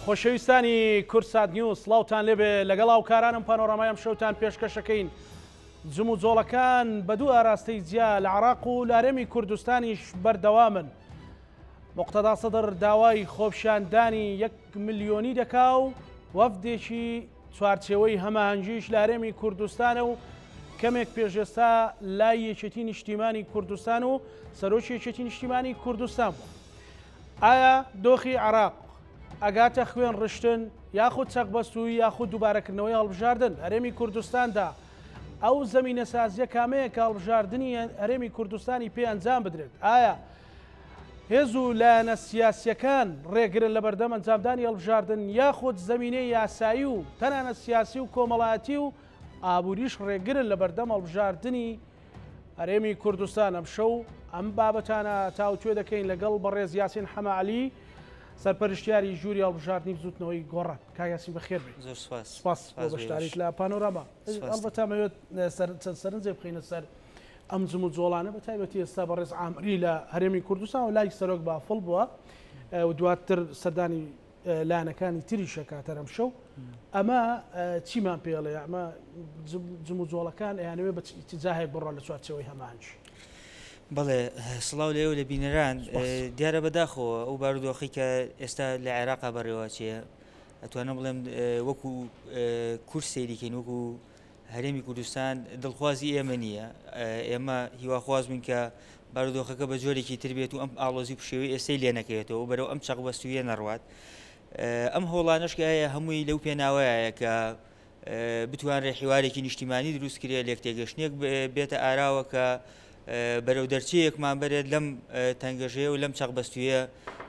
خۆشەویستانی کورسات نیوز سڵاوتان لێبێ لەگەڵ هاوکارانم پانۆڕامایم شەوتان پێشکەشەکەین. جم و جۆڵەکان بە دوو ئاراستەی جیا لە عێراق و لارێمی کوردستانیش بەردەوامن. مقتەدا سەدر داوای خۆپیشاندانی 1 ملیۆنی دەکا و وەفدێکی چوارچێوەی هەماهەنگیش لارێمی کوردستانە و کەمێک پێشێستا لای یەکێتی نیشتیمانی کوردستان و سەرۆکی یەکێتی نیشتیمانی کوردستان بوو. ئایا دۆخی عێراق ئەگاتە خوێن ڕشتن یاخود چەقبەستووی یاخود دووبارەکردنەوەی هەڵبژاردن هەرێمی کوردستاندا ئەو زەمینە سازیە کامەیە کە هەڵبژاردننی هەرێمی کوردستانی پێ ئەنجام بدرێت؟ ئایا هێز و لایەنە سیاسیەکان ڕێگرن لە بەردەم ئەنجامدانی هەڵبژاردن یاخود زەمینەی یاسایی و تەنانەت سیاسی و کۆمەڵایەتی و ئابووریش ڕێگرن لە بەردەم هەڵبژاردننی هەرێمی کوردستان؟ ئەم شەو ئەم بابەتانە تاوتوێ دەکەین لەگەڵ بەڕێز یاسین حەماعەلی سەرپەرشتیاری ژووری هەڵبژاردننی بزوتنەوەی گۆڕان. کاگەسین بەخێر بێت. زۆر سپاس بۆ بەشداریت لە پانۆراما. ئەڵبەتە مەوێت چەند سەرنجێ بخینە سەر ئەم جم و جۆڵانە بە تایبەتی ئێستا بەڕێز عامری لە هەرێمی کوردستان و لای سەرۆک بافڵ بووە و دواتر سەردانی لایەنەکانی تریشە کاتەر ئەم شەو. ئەمە چیمان پێڵێ؟ ئەمە جم و جۆڵەکان ئەیانەوێ بە جاهێک بڕۆ لە چوارچەوەی هەمانج. بەڵێ سڵاو لێو لە بینەران دیارە بەداخەوە ئەو بارودۆخی کە ئێستا لە عێراقا بەڕێواچەیە ئەتوانم بڵێم وەکو کورس سەیریکەین وەکو هەرێمی کوردستان دڵخوازی ئێمە نییە. ئێمە هیواخواز بووین کە بارودۆخەکە بە جۆرێکی تر بێت و ئەم ئاڵۆزی پشێوی ئێستای لێ نەکەوێتەوە بەرەو ئەم چەقبەستویە نەڕوات. ئەم هەوڵانەشکە هەیە هەمووی لەو پێناوەیە کە بتوانرێ حیوارێکی نیشتیمانی دروست کرێ لێک تێگەشتنێک بێتە ئاراوە کە بەرەو دەرچەیەکمان بەرێت لەم تەنگەژەیە و لەم چەقبەستویە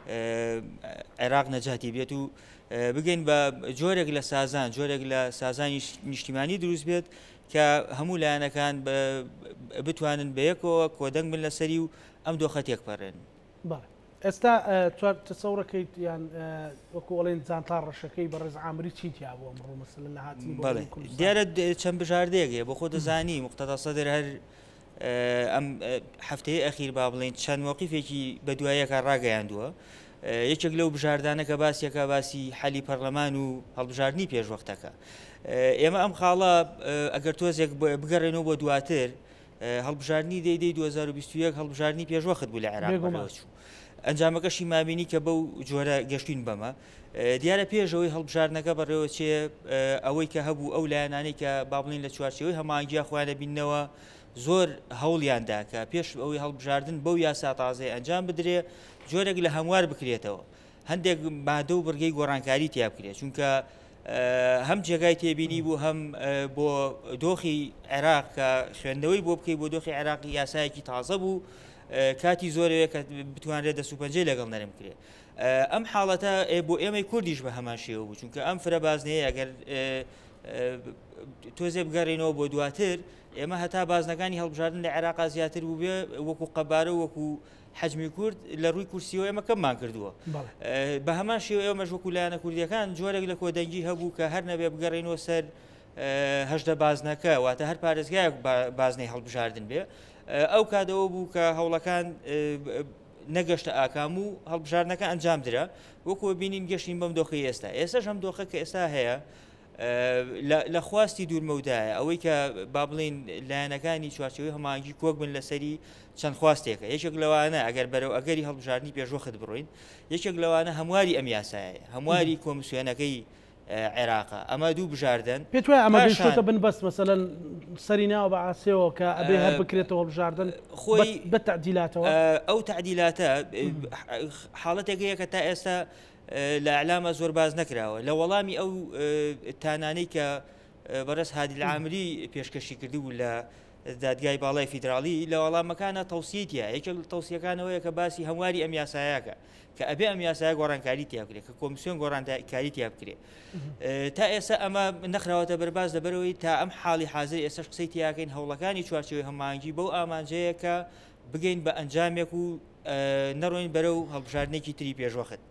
عێراق نەجاتی بێت و بگەین بە جۆرێک لە سازان جۆرێک لە سازانی نیشتیمانی دروست بێت کە هەموو لایەنەکان بتوانن بەیەکەوە کۆدەنگ بن لەسەری و ئەم دۆخە تێکپەڕێن. ئێستا تەسەورەکەیت یان وەکو ئەڵێن جانتار ڕەشەکەی بەڕێز عامری چیتیا بووە ئەمڕۆ مەسەلەن لە هاتنی دیارە چەند بژاردەیەکێ بۆ خۆ دەزانی مقتەدا سەدر هەر ئەم هەفتەیە ئەخیر با بڵێن چەند موقیفێکی بە دواییەکە ڕاگەیاندووە. یەکێک لەو بژاردانە کە باسیەکە باسی حەلی پەرلەمان و هەڵبژاردننی پێشوەختەکە. ئێمە ئەم خاڵە ئەگەر تۆزێک بگەڕێنەوە بۆ دواتر هەڵبژاردننی دەیدەی 2021 هەڵبژاردننی پێشوەخت بوو لە عێراق ئەنجامەکەشی مابینی کە بەو جۆرە گەشتین بەمە. دیارە پێشەوەی هەڵبژاردنەکە بەڕێوەچێ ئەوەی کە هەبوو ئەو لایەنانەی کە با بڵین لە چوارچێوەی هەماهەنگیە خوانە بینەوە زۆر هەوڵیاندا کە پێش ئەوەی هەڵبژاردن بەو یاسا تازەی ئەنجام بدرێ جۆرێک لە هەموار بکرێتەوە هەندێک مادە و بڕگەی گۆڕانکاری تیا بکرێت چونکە هەم جێگای تێبینی بوو هەم بۆ دۆخی عێراق کە خوێندنەوەی بۆ بکەی بۆ دۆخی عێراقی یاسایەکی تازە بوو کاتی زۆرەوە کە بتوانرێت دەسوپەنجەی لەگەڵ نەرم کرێت. ئەم حاڵەتە بۆ ئێمەی کوردیش بە هەمان شێوە بوو چونکە ئەم فرە بازنەیە ئەگەر تۆزێ بگەڕێنەوە بۆ دواتر ئێمە هەتا بازنەکانی هەڵبژاردن لە عێراقا زیاتر بوو بێ وەکو قەبارە وەکو حەجمی کورد لە ڕووی کورسیەوە ئێمە کەممان کردووە. بە هەمان شێوە ئێمەش وەکو لایەنە کوردیەکان جۆرێک لە کۆدەنگی هەبوو کە هەر نەبێ بگەڕێنەوە سەر هەژدە بازنەکە واتە هەر پارێزگایەک بازنەی هەڵبژاردن بێ. ئەو کادەوە بوو کە هەوڵەکان نەگەشتە ئاکام و هەڵبژاردنەکە ئەنجام درا وەکو بینین گەشتین بەم دۆخی ئێستا. ئێستاش هەم دۆخە کە ئێستا هەیە لە خواستی دوورمەودایە ئەوەی کە با بڵین لایەنەکانی چوارچێوەی هەماهەنگی کۆک بن لەسەری چەند خواستێکە. یەکێک لەوانە ئەگەر بەرەو ئەگەری هەڵبژاردننی پێشوەخت بڕۆین یەکێک لەوانە هەمواری ئەم یاسایە هەمواری کۆمسیۆنەکەی عێراقا ئەمە دوو بژاردن پێت وایە ئەمە گەیشتۆتە بنبەست مەسەلەن سەری ناوە بە ئاسێەوە کە ئەبێ هەر بکرێتەوە هەڵبژاردن خۆی بە تعدیلاتەوە. ئەو تعدیلاتە حاڵەتێکەیە کە تا ئێستا لە ئەعلامە زۆر باز نەکراوە لە وەڵامی ئەو تانانەی کە بەڕێز هادی العامری پێشکەشی کردبوو لە دادگای باڵای فیدراڵی لە وەڵامەکانە تەوسیەتە یەکێک تەوسیەکانەوەیە کە باسی هەمواری ئەم یاسایەکە کە ئەبێ ئەم یاسایە گۆڕانکاری تیا بکرێت کە کۆمسیۆن گۆڕانکاری تیا بکرێت. تا ئێستا ئەمە نەخراوەتە بەرباز لەبەرەوەی تا ئەم حاڵی حاضر ئێستاش قسەی تیاکەین هەوڵەکانی چوارچێوەی هەماهەنگی بەو ئامانجەیە کە بگەین بە ئەنجامێک و نەڕۆین بەرەو هەڵبژاردنێکی تری پێشوەخت.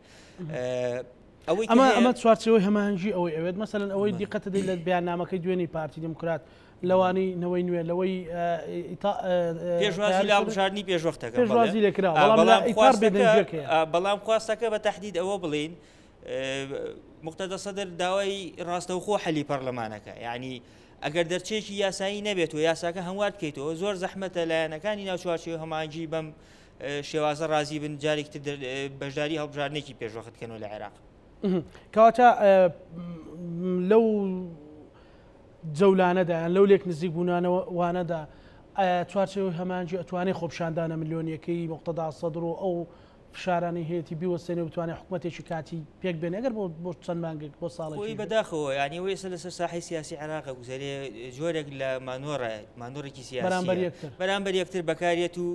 ئەمە چوارچەوەی هەماهەنگی ئەوەی ئەوێت مەسەلەن ئەوەی دیقەتە دەی لە بیاننامەکەی دوێنی پارتی دموکرات لەوانی نەوەی نوێ لەوەی پێشوازی لە هەڵبژاردننی پێشوەختەکە پێشوازی لێکرا بەڵام خواستەکە بە تەحدید ئەوە بڵین مقتەدە سەدر داوای ڕاستەوخۆ حەلی پەرلەمانەکە یعنی ئەگەر دەرچێکی یاسایی نەبێت و یاساکە هەموار بکەیتەوە زۆر زەحمەتە لایەنەکانی ناوچوارچەوە هەمانگی بەم شێوازە ڕازی بن جارێکتر بەشداری هەڵبژاردنێکی پێشوەختکەنەوە لە عێراق کەواتە لەو جەولانەدا یان لەو لێک نزیک بوونانەوانەدا چوارچەوەی هەمانجی ئەتوانێت خۆپشاندانە ملیۆنیەکەی مقتەدا سەدر و ئەو فشارانی هەیەی بیوەسێنێ بتوانێت حکوومەتێکی کاتی پێک بێن ئەگەر بۆ چەند مانگێک بۆ ساڵی بەداخەوە ینی ئەوەی ئێستا لەسەر ساحی سیاسی عێراقە گوزارێ جۆرێک لە مانۆڕێکی سیاسی بەرامبەر یەکتر بەکارێت و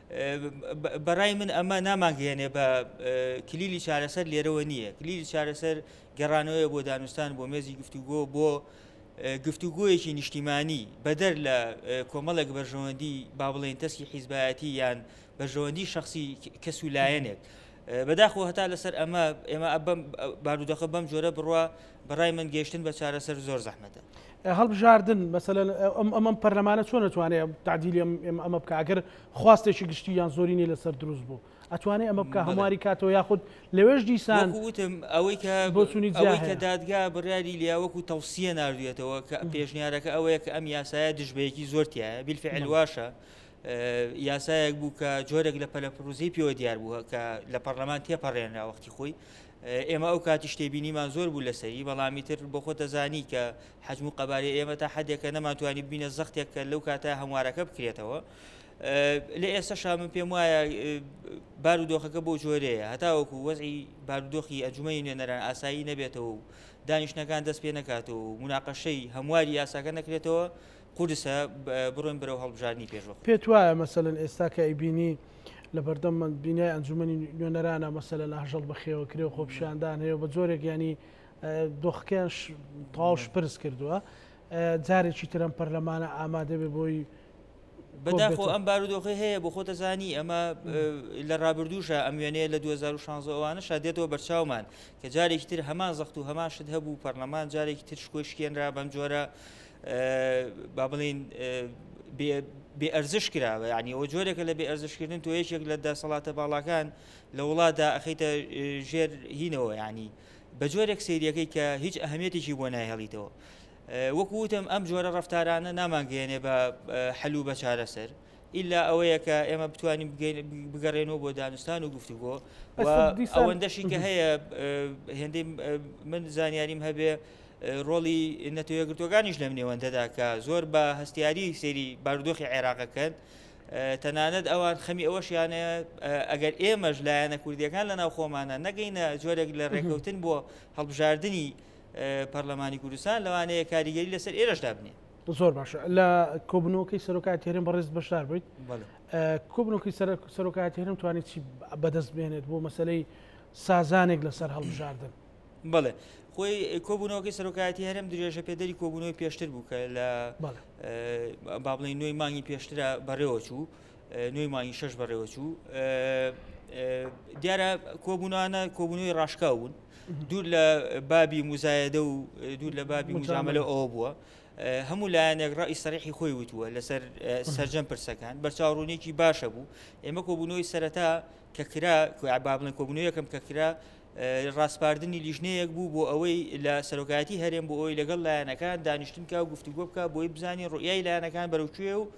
بەڕای من ئەمە نامانگەێنێ بە کلیلی چارەسەر لێرەوە نییە کلیلی چارەسەر گەڕانەوەی بۆ دانوستان بۆ مێزی گفتوگۆ بۆ گفتوگۆیەکی نیشتیمانی بەدەر لە کۆمەڵێک بەرژەوەندی با بڵێن تەسکی حیزبایەتی یان بەرژەوەندی شخصی کەس و لایەنێک بەداخەوە هەتا لەسەر ئێمە بارودۆخە بەم جۆرە بڕوا بەڕای من گەیشتن بە چارەسەر زۆر زەحمەتە هەڵبژاردن مەسەلەن ئەمەم پەرلەمانە چۆن نتوانێت تعدیلی ئەمە بکە ئەگەر خواستێکی گشتی یان زۆرینی لەسەر دروست بوو ئەتوانێت ئەمە بکە هەمواری کاتەوە یاخود لەوێش دیسان وتم ئەوەی کە دادگا بڕیاری لیاوەکو تەوسیە نردوێتەوە کە پێشنیارەکە ئەوەیە کە ئەم یاسایە دژبەیەکی زۆرتیایە بیلفعل واشە یاسایەک بوو کە جۆرێک لە پەلەپڕوزی پێوە دیار بووە کە لە پەرلەمان تێپەڕێنرا وەختی خۆی ئێمە ئەو کاتی شتێبینیمان زۆر بوو لەسەری بەڵامی تر بۆ خۆ دەزانی کە حجم و قەبارەی ئێمە تا حدێکە نەماتوانی ببینە زەختێک کە لەو کاتە هەموارەکە بکرێتەوە لە ئێستا من پێم وایە بارودۆخەکە بۆ جۆرەیە هەتاوەکو وەزعی بارودۆخی ئەنجومەی نوێنەران ئاسایی نەبێتەوە و دانیشتەکان دەست پێ نەکاتەوە و مناقەشەی هەمواری یاساکە نەکرێتەوە قورسە بڕۆین بەرەو هەڵبژاردننی پێشوە پێت وایە مەسەلەن ئێستا کە ئەیبینی لە بەردەم بینای ئەنجومەنی نوێنەرانە مەسەلە لە هەژەڵ بەخێوە کرێ و خۆپشاندان هەیە بە جۆرێک ینی دۆخەکەش تاوش پرس کردووە جارێکی ترم پەرلەمانە ئامادە بێ بۆی بەداخۆ ئەم بارودۆخی هەیە بۆ خۆتە زانی ئەمە لە ڕابردووشە ئەم وێنەیە لە 2016 ئەوانەشا دێتەوە بەرچاومان کە جارێکی تر هەمان زەخت و هەمان شت هەبوو پەرلەمان جارێکی تر شکۆی شکێنرا بەم جۆرە با بڵین بێ ئەرزش کراوە ینی ئەو جۆرێکە لە بێ ئەرزشکردن تۆ یەکێک لە دەسەڵاتە باڵاکان لە وڵاتدا ئەخیتە ژێر هینەوە ینی بە جۆرێک سەیریەکەی کە هیچ ئەهەمیەتێکی بۆ نایهێڵیتەوە وەکو وتم ئەم جۆرە ڕەفتارانە نامانگەێنێ بە حەلو بە چارەسەر ئیلا ئەوەیە کە ئێمە بتوانین بگەڕێنەوە بۆ دانوستان و گفتوگۆ ئەوەندەشی کە هەیە هێندەی من زانیاریم هەبێ ڕۆڵی نەتەوەیەگرتوەکانیش لەم نێوەندەدا کە زۆر بە هەستیاری سێری بارودۆخی عێراقەکەن تەنانەت ئەوان خەمی ئەوەشیانەیە ئەگەر ئێمەش لایەنە کوردیەکان لە ناو خۆمانە نەگەینە جۆرێک لە ڕێکەوتن بۆ هەڵبژاردننی پەرلەمانی کوردستان لەوانەیە کاریگەری لەسەر ئێرەشدا بنێ زۆر باشە لە کۆبنەوەکەی سەرۆکاتی هەرێم بەڕێز بەشدار بوویت کۆبنەوەکەی سەرۆکاتی هەرێم توانێت چی بەدەست بێنێت بۆ مەسەلەی سازانێک لەسەر هەڵبژاردن بەڵێ خۆی کۆبوونەوەکەی سەرۆکایەتی هەرێم درێژە پێدەری کۆبوونەوەی پێشتر بوو کە لە با بڵێن نوێی مانگی پێشترە بەڕێوە چوو نوێی مانگی 6 بەڕێوە چوو دیارە کۆبوونانە کۆبوونەوەی ڕاشکا بوون دوور لە بابی موزایەدە و دوور لە بابی موزامەلە ئەوە بووە هەموو لایەنێک ڕای سەریحی خۆی وتووە لەسەر سەرجەم پرسەکان بەرچاوڕوونێکی باشە بوو ئێمە کۆبوونەوەی سەرەتا کە کرا با بڵێن کۆبوونەوەیەکەم کە کرا ڕاستپاردنی لیژنەیەک بوو بۆ ئەوەی لە سەرۆکایەتی هەرێم بۆ ئەوی لەگەڵ لایەنەکان دانیشتن کا و گفتوگۆ بکە بۆی بزانین ڕوئیای لایەنەکان بەرەوکوێ و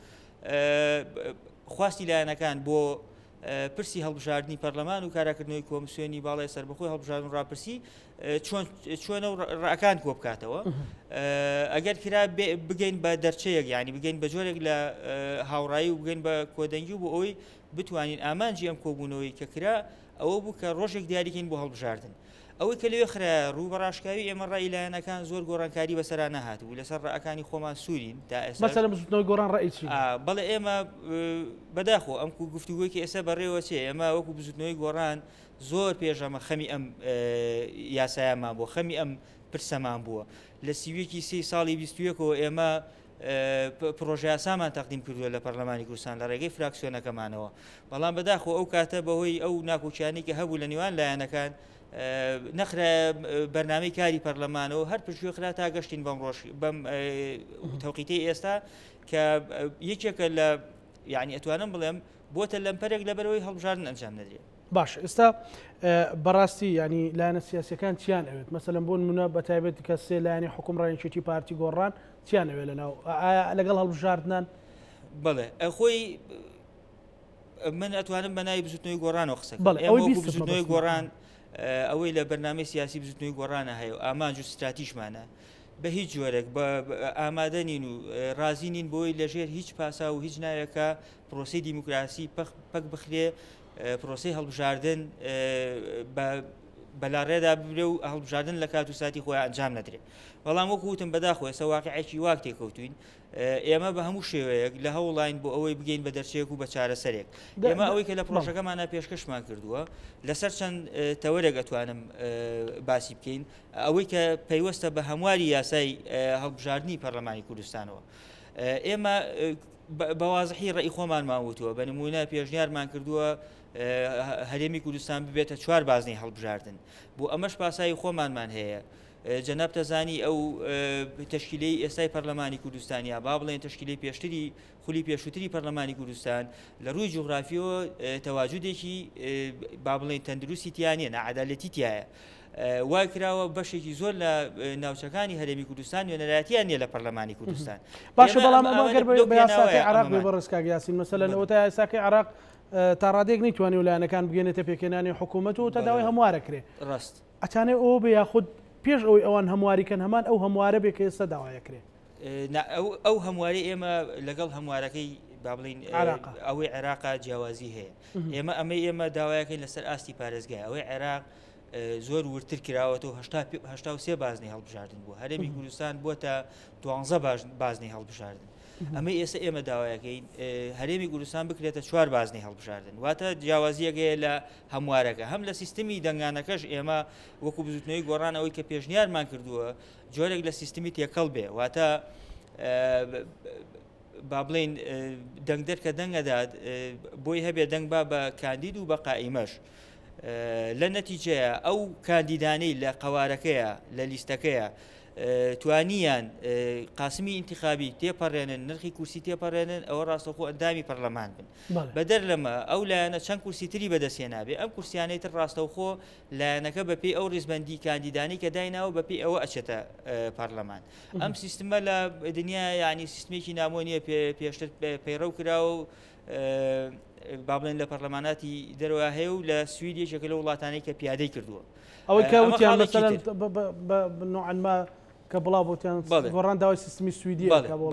خواستی لایەنەکان بۆ پرسی هەڵبژاردننی پەرلەمان و کاراکردنەوەی کۆمسیۆنی باڵای سەربەخۆی هەڵبژاردن و ڕاپرسی چۆنە و ڕاکان کۆ بکاتەوە ئەگەر کرا بگەین بە دەرچەیەک ینی بگەین بە جۆرێک لە هاوڕایی و بگەین بە کۆدەنگی و بۆ ئەوی بتوانین ئامانجی ئەم کۆبوونەوەی کە کرا ئەوە بوو کە ڕۆژێک دیاریکەین بۆ هەڵبژاردن ئەوەی کە لەوێ خرا ڕوو بەڕاشکاوی ئێمە ڕای لایەنەکان زۆر گۆڕانکاری بەسەرا نەهات و لەسەر ڕائەکانی خۆمان سوورین تا ئێستا مەسەلەن بزوتنەوەی گۆڕان ڕای چی بەڵێ ئێمە بەداخۆ ئەم گفتوگۆیەکی ئێستا بەڕێوە چێ ئێمە وەکو بزوتنەوەی گۆڕان زۆر پێشەمە خەمی ئەم یاسایەمان بۆ خەمی ئەم پرسەمان بووە لە سیوێکی 3 ساڵی 21ەوە ئێمە پرۆژه یاسامان تەقدیم کردووە لە پەرلەمانی کوردستان لە ڕێگەی فراکسیۆنەکەمانەوە بەڵام بەداخۆ ئەو کاتە بەهۆی ئەو ناکۆچیانی کە هەبوو لە نێوان لایەنەکان نەخرا بەرنامەی کاری پەرلەمانەوە هەر پشتگوێ خرا تا گەشتین بەم تەوقیتەی ئێستا کە یەکێکە لە یعنی ئەتوانم بڵێم بۆتە لەمپەرێک لەبەرەوەی هەڵبژاردن ئەنجام نەدرێت باش ئێستا بەڕاستی ینی لایەنە سیاسیەکان چیان ئەوێت مەسەلەن بۆ نمونە بە تایبەتی کە سێ لایەنی حکومڕایەتی پارتی گۆڕان چیان ئەوێ لەناو لەگەڵ هەڵبژاردنان بڵێ ئەخۆی من ئەتوانم بە ناوی بزوتنەوەی گۆڕانەوە قسەکەم بزوتنەوەی گۆڕان ئەوەی لە بەرنامەی سیاسی بزوتنەوەی گۆڕانە هەیە و ئامانج و ستراتیژمانە بە هیچ جۆرێک ئامادە نین و ڕازی نین بۆی لەژێر هیچ پاسا و هیچ ناوێکە پرۆسی دیموکراسی پەک بخرێ پرۆسی هەڵبژاردن بەلاڕێدا ببرێ و هەڵبژاردن لە کات و ساتی خۆی ئەنجام نەدرێت بەڵام وەکو وتم بەداخۆ ئێستا واقعێکی واک تێکەوتوین ئێمە بە هەموو شێوەیەک لە هەوڵین بۆ ئەوەی بگەین بە دەرچەیەک و بە چارەسەرێک ئێمە ئەوەی کە لە پرۆژەکەمانە پێشکەشمان کردووە لەسەر چەند تەوەرێک ئەتوانم باسی بکەین ئەوەی کە پەیوەستە بە هەمواری یاسای هەڵبژاردننی پەرلەمانی کوردستانەوە ئێمە بەوازحی ڕێی خۆمان ماوتووە بە نمونە پێشنیارمان کردووە هەرێمی کوردستان ببێتە 4 بازنەی هەڵبژاردن بۆ ئەمەش پاسایی خۆمانمان هەیە جەناب تەزانی ئەو تەشکیلەی ئێستای پەرلەمانی کوردستانیا با بڵێن تەشکیلەی پێشتری خولی پێشووتری پەرلەمانی کوردستان لە ڕووی جوغرافیەوە تەواجودێکی با بڵێن تەندروستی تیانە نەعەدالەتی تایە وای کراوە بەشێکی زۆر لە ناوچەکانی هەرێمی کوردستان وێنەرایەتیان نیە لە پەرلەمانی کوردستان باشە بەڵام ئەمەگەر بە یاساکەی عێراق بێ بەڕێزکاک یاسین مەسەلەن ئەوە تا یاساکەی عێراق تا ڕادێک نەیتوانی ویلایەنەکان بگەێنێتە پێکێنانی حکوومەت و تا داوای هەموارەکرێ ڕاست ئەتانێ ئەوە بە یاخود پێش ئەوەی ئەوان هەمواریکەن هەمان ئەو هەموارە بێ کە ئێستا داوایەکرێ ئەو هەمواری ئێمە لەگەڵ هەموارەکەی با بڵین ئەوەی عێراقا جیاوازی هەیە ئێمە داوایەکەی لەسەر ئاستی پارێزگای ئەوەی عێراق زۆر ورتر کراوەتەوە 83 بازنەی هەڵبژاردن بوو هەرێمی کوردستان بووە تا 12 بازنەی هەڵبژاردن ئەمە ئێستا ئێمە داوایەکەین هەرێمی کوردستان بکرێتە 4 بازنەی هەڵبژاردن واتە جیاوازیەکەیە لە هەموارەکە هەم لە سیستمی دەنگانەکەش ئێمە وەکو بزوتنەوەی گۆڕانەوەی کە پێشنیارمان کردووە جۆرێک لە سیستمی تێکەڵ بێ واتە با بڵێن دەنگدەر کە دەنگەدات بۆی هەبێ دەنگ با بە کاندید و بە قائیمەش لە نەتیجەیە ئەو کاندیدانەی لە قوارەکەیە لە لیستەکەیە توانیان قاسمی انتخابی تێپەڕێنن نرخی کورسی تێپەڕێنن ئەوە ڕاستەوخۆ ئەندامی پەرلەمان بن بەدەر لەمە ئەو لایەنە چەند کورسی تری بەدەستێنابێ ئەم کورسیانەی تر ڕاستەوخۆ لایەنەکە بەپێی ئەو ڕێزبەندی کاندیدانی کە دایناوە بەپێی ئەوە ئەچێتە پەرلەمان ئەم سیستمە لە دنیا یعنی سیستمێکی نامۆنیە پێشتر پەیڕەو کراوە و با بڵێن لە پەرلەماناتی دەرەوە هەیە و لە سویدێکێکە لە وڵاتانەی کە پیادەی کردووە ئەوەی کە وتیان مەسەلەن نوعما کە بڵاو بۆتیان گۆڕان داوای سیستمی سویدی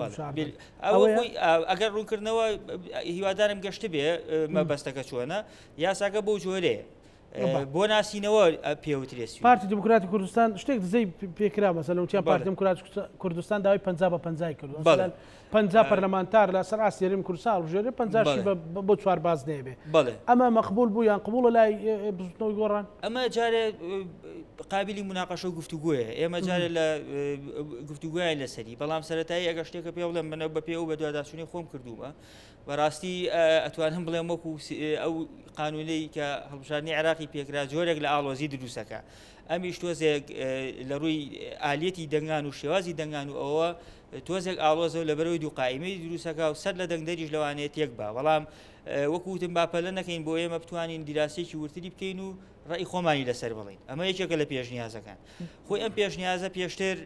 ئەگەر ڕوونکردنەوە هیوادارم گەشت بێ مەبەستەکە چۆنە یاساکە بۆ جۆرێ بۆ ناسینەوە پێوترێسی پارتی دموکراتی کوردستان شتێک دزەی پێکرا مەسەلەن وتیان پارتی دموکراتی کوردستان داوای 50 بە 50 کردو 50 پەرلەمانتار لە سەر ئاستی هەرێمی کوردستان هەڵبژێرێ 50 بۆ 4 بازنەیە بێ ئەمە مەقبول بوو یان قبوڵە لای بزوتنەوەی گۆڕان ئەمە جارێ قابلی مناقەشە و گفتوگوۆیە ئێمە جارێ لە گفتوگویان لەسەری بەڵام سەرەتایی ئەگەر شتێکە پێ بڵێم منە بەپێ و بە دوواداچوونی خۆم کردووە بەڕاستی ئەتوانم بڵێم وەکو ئەو قانونەی کە هەڵبژاردننی عێراقی پێکرا جۆرێک لە ئاڵۆزی دروستەکە ئەمیش تۆزێک لە ڕووی ئالەتی دەنگان و شێوازی دەنگان و ئەوە تۆزێک ئاڵۆزە و لە بەرەوەی دوو قائیمەی دروستەکە و سەر لە دەنگدەریش لەوانەیە تێک بە بەڵام وەکوتم باپەلە نەکەین بۆ ئێمە بتوانین دیراسێکی ورتری بکەین و ڕێی خۆمانی لەسەر بڵین ئەمە یەکێکە لە پێشنیازەکان خۆی ئەم پێشنیازە پێشتر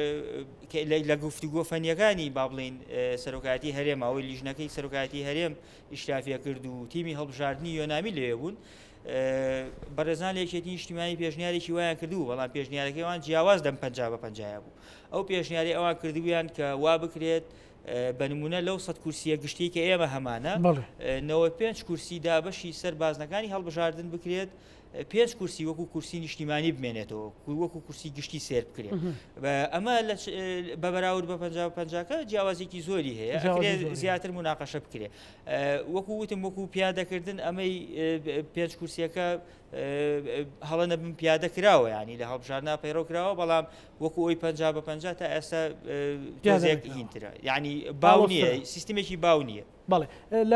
لە گفتوگۆ فەنیەکانی با بڵین سەرۆکاتی هەرێمەوەی لیژنەکەی سەرۆکاتی هەرێم ئیشرافیە کرد و تیمی هەڵبژاردننی یۆنامی لێ بوون بەڕێزان لە یەکێتی نیشتیمانی پێشنیارێکی وایان کردو بەڵام پێشنیارەکەیوان جیاواز دەم 50 بە 50 بوو ئەو پێشنیاری ئەوان کردویان کە وا بکرێت بە نمونە لەو 100 کورسیە گشتی کە ئێمە هەمانە 95 کورسی دابەشی سەر بازنەکانی هەڵبژاردن بکرێت 5 کورسی وەکو کورسی نیشتیمانی بمێنێتەوە وەکو کورسی گشتی سێر بکرێت ئەمە بە بەراورد بە 50 جیاوازێکی زۆری هەیە زیاتر مناقەشە بکرێت وەکو وتم وەکو پیادەکردن ئەمەی 5 کورسیەکە هەڵە نەبم پیادە کراوە ینی لە هەڵبژاردننا پەیڕۆ کراوە بەڵام وەکو ئەوی 50 بە 50 تا ئێستا تۆزێک هینترە یعنی باو نییە سیستمێکی باو نییە بەڵێ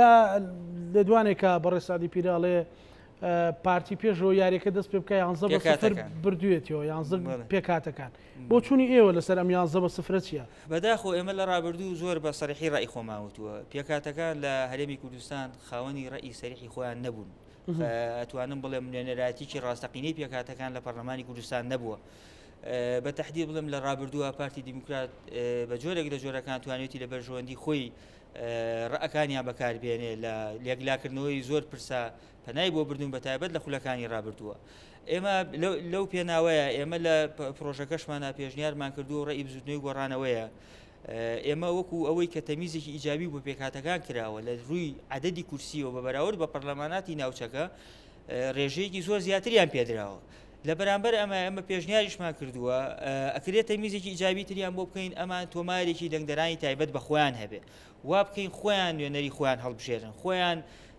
لە دوانێکە بەڕێ سادی پیراڵێ پارتی پێشەوە یاریەکە دەست پێ بکە 11 بە 0 بردوێتەوە 11 پێکاتەکان بۆ چوونی ئێوە لەسەر ئەم 11 بە 0 چیە بەداخۆ ئێمە لە ڕابردوو زۆر بە سەریحی ڕای خۆماوتووە پێکاتەکان لە هەرێمی کوردستان خاوەنی ڕئی سەریحی خۆیان نەبوون ئەتوانم بڵێم نوێنەرایەتێکی ڕاستەقینەی پێکاتەکان لە پەرلەمانی کوردستان نەبووە. بە تەحدید بڵێم لە ڕابردووە پارتی دیموکرات بە جۆرێک لە جۆرەکان توانێتی لە بەرژەوەندی خۆی ڕەکانیان بەکاربێنێ لە لێکلاکردنەوەی زۆر پرسا پەنای بۆ بردون بە تایبەت لە خولەکانی ڕابردووە. ئێمە لەو پێناوەیە ئێمە لە پرۆژەکەشمانە پێشنیارمان کردو ڕێی بزوتنەوەی گۆڕانەوەیە. ئێمە وەکو ئەوەی کە تەمیزێکی ئیجابی بۆ پێکهاتەکان کراوە لە ڕووی عەدەدی کورسیەوە بە بەراورد بە پەرلەماناتی ناوچەکە ڕێژەیەکی زۆر زیاتریان پێدراوە. لە بەرامبەر ئەمە پێشنیاریشمان کردووە ئەکرێت تەمیزێکی ئیجابی تریان بۆ بکەین ئەمان تۆمارێکی دەنگدەرانی تایبەت بە خۆیان هەبێ وا بکەین خۆیان نوێنەری خۆیان هەڵبژێرن خۆیان